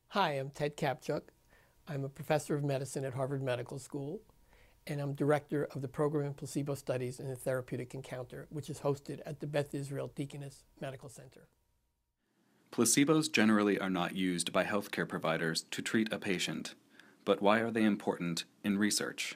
Hi, I'm Ted Kaptchuk. I'm a professor of medicine at Harvard Medical School, and I'm director of the program in Placebo Studies and the Therapeutic Encounter, which is hosted at the Beth Israel Deaconess Medical Center. Placebos generally are not used by healthcare providers to treat a patient, but why are they important in research?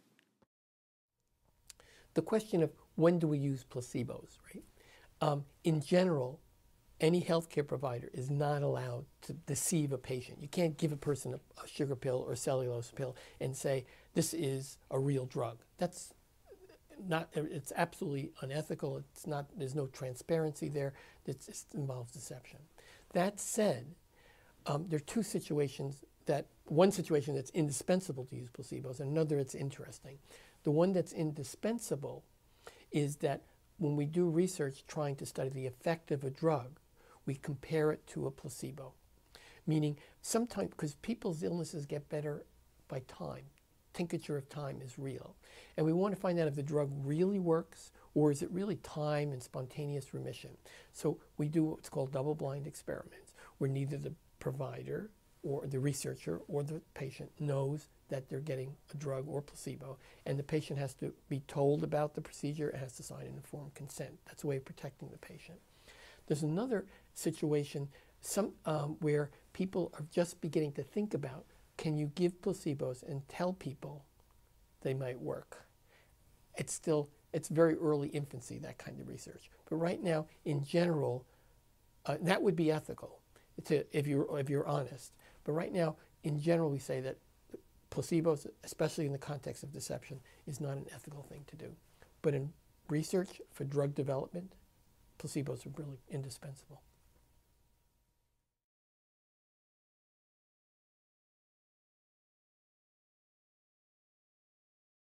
The question of when do we use placebos, right? In general, any healthcare provider is not allowed to deceive a patient. You can't give a person a sugar pill or a cellulose pill and say, this is a real drug. That's not, it's absolutely unethical. It's not, there's no transparency there. It involves deception. That said, there are two situations one situation that's indispensable to use placebos and another that's interesting. The one that's indispensable is that when we do research trying to study the effect of a drug, we compare it to a placebo. Meaning, sometimes, because people's illnesses get better by time, tincture of time is real. And we want to find out if the drug really works or is it really time and spontaneous remission. So we do what's called double-blind experiments, where neither the provider or the researcher or the patient knows that they're getting a drug or placebo, and the patient has to be told about the procedure and has to sign an informed consent. That's a way of protecting the patient. There's another situation where people are just beginning to think about, can you give placebos and tell people they might work? It's very early infancy, that kind of research. But right now, in general, that would be ethical if you're honest. But right now, in general, we say that placebos, especially in the context of deception, is not an ethical thing to do. But in research for drug development, placebos are really indispensable.